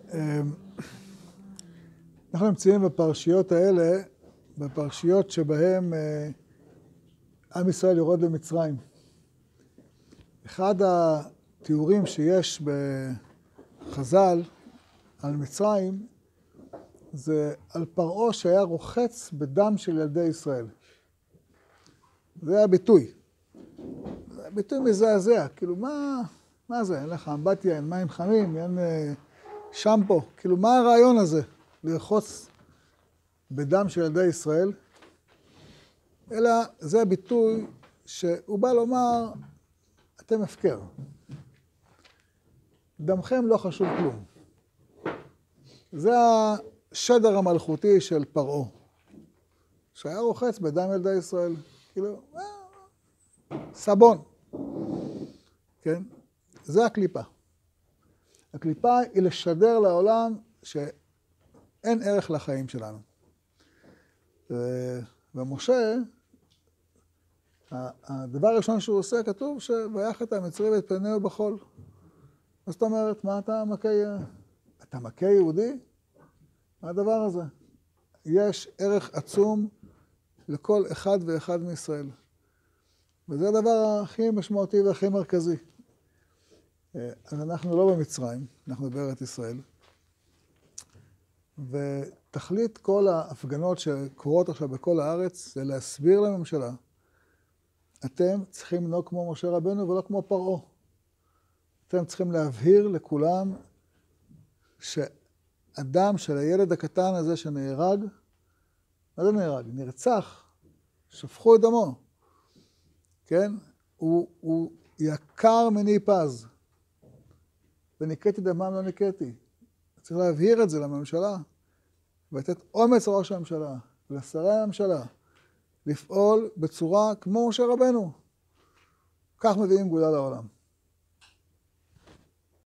אנחנו נמצאים בפרשיות האלה, בפרשיות שבהם עם ישראל יורד למצרים. אחד התיאורים שיש בחז"ל על מצרים, זה על פרעה שהיה רוחץ בדם של ילדי ישראל. זה הביטוי. ביטוי מזעזע, כאילו מה זה? אין לך אמבטיה, אין מים חמים, אין שמפו. כאילו מה הרעיון הזה? לרחוץ בדם של ילדי ישראל? אלא זה הביטוי שהוא בא לומר, אתם הפקר. דמכם לא חשוב כלום. זה השדר המלכותי של פרעה, שהיה רוחץ בדם ילדי ישראל. כאילו, סבון. כן? זה הקליפה. הקליפה היא לשדר לעולם שאין ערך לחיים שלנו. ומשה, הדבר הראשון שהוא עושה, כתוב שויך את המצרי ואת פניהו בחול. אז זאת אומרת, מה אתה מכה? אתה מכה יהודי? מה הדבר הזה? יש ערך עצום לכל אחד ואחד מישראל. וזה הדבר הכי משמעותי והכי מרכזי. אז אנחנו לא במצרים, אנחנו בארץ ישראל. ותכלית כל ההפגנות שקורות עכשיו בכל הארץ, זה להסביר לממשלה, אתם צריכים לנהוג כמו משה רבנו ולא כמו פרעה. אתם צריכים להבהיר לכולם שאדם של הילד הקטן הזה שנהרג, מה זה נהרג? נרצח, שפכו את דמו. כן? הוא יקר מני פז. וניקטי דמם לא ניקטי. צריך להבהיר את זה לממשלה, ולתת אומץ לראש הממשלה, ולשרי הממשלה, לפעול בצורה כמו משה רבנו. כך מביאים גאולה לעולם.